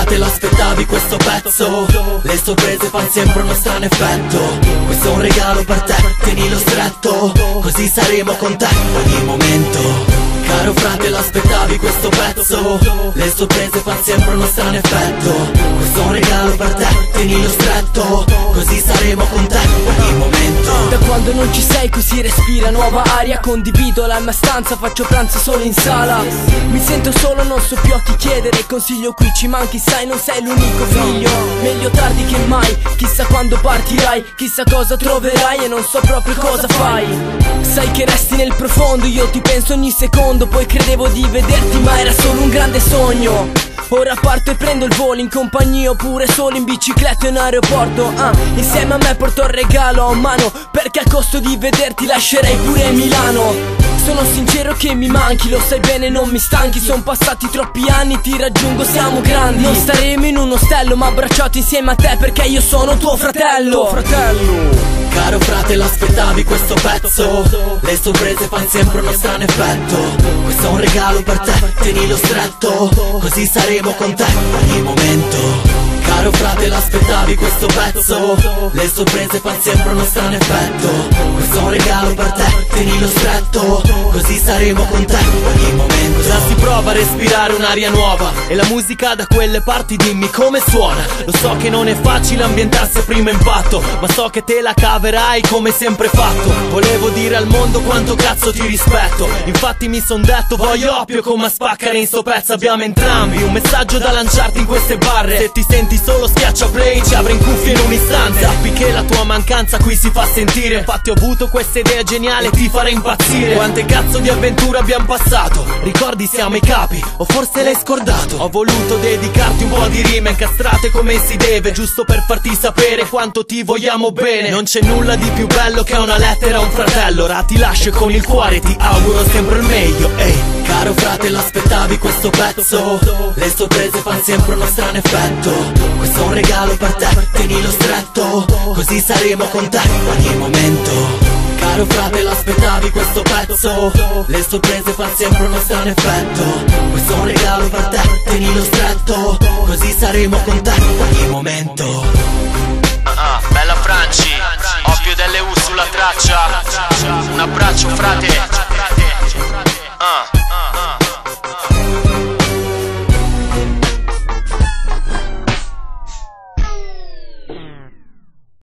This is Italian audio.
frate, l'aspettavi questo pezzo? Le sorprese fan sempre uno strano effetto. Questo è un regalo per te, tienilo stretto, così saremo con te ogni momento. Caro frate, l'aspettavi questo pezzo? Le sorprese fan sempre uno strano effetto. Questo è un regalo per te, tienilo stretto, così saremo con te ogni momento. Da quando non ci sei qui si respira nuova aria. Condivido la mia stanza, faccio pranzo solo in sala. Mi sento solo, non so più a chi chiedere consiglio. Qui ci manchi, sai, non sei l'unico figlio. Meglio tardi che mai, chissà quando partirai, chissà cosa troverai e non so proprio cosa fai. Sai che resti nel profondo, io ti penso ogni secondo. Poi credevo di vederti ma era solo un grande sogno. Ora parto e prendo il volo in compagnia oppure solo in bicicletta in aeroporto. Insieme a me porto il regalo a mano, perché a costo di vederti lascerei pure Milano. Sono sincero che mi manchi, lo sai bene, non mi stanchi. Sono passati troppi anni, ti raggiungo, siamo grandi. Non staremo in un ostello ma abbracciato insieme a te, perché io sono tuo fratello. Caro frate, l'aspettavi questo pezzo? Le sorprese fan sempre uno strano effetto. Questo è un regalo per te, tienilo stretto, così saremo con te ogni momento. Caro frate, l'aspettavi questo pezzo? Le sorprese fan sempre uno strano effetto. Questo è un regalo per te, tienilo stretto, così saremo con te ogni momento. Già si prova a respirare un'aria nuova e la musica da quelle parti dimmi come suona. Lo so che non è facile ambientarsi a primo impatto, ma so che te la caverai come sempre fatto. Volevo dire al mondo quanto cazzo ti rispetto, infatti mi son detto voglio oppio come a spaccare in sto pezzo. Abbiamo entrambi un messaggio da lanciarti in queste barre. Se ti senti solo schiaccia play, ci avrei in cuffia in un istante. Sappi che la tua mancanza qui si fa sentire, infatti ho avuto questa idea geniale, ti farà impazzire. Quante cazzo di avventure abbiamo passato, ricordi siamo i capi, o forse l'hai scordato. Ho voluto dedicarti un po' di rime incastrate come si deve, giusto per farti sapere quanto ti vogliamo bene. Non c'è nulla di più bello che una lettera a un fratello. Ora ti lascio e con il cuore ti auguro sempre il meglio. Ehi, caro frate, l'aspettavi questo pezzo? Le sorprese fan sempre uno strano effetto. Questo è un regalo per te, tienilo stretto, così saremo con te ogni momento. Caro frate, l'aspettavi questo pezzo? Le sorprese fan sempre uno strano effetto. Questo è un regalo per te, tienilo stretto, così saremo con te ogni momento. Bella Franci, oppio delle U sulla traccia. Un abbraccio frate.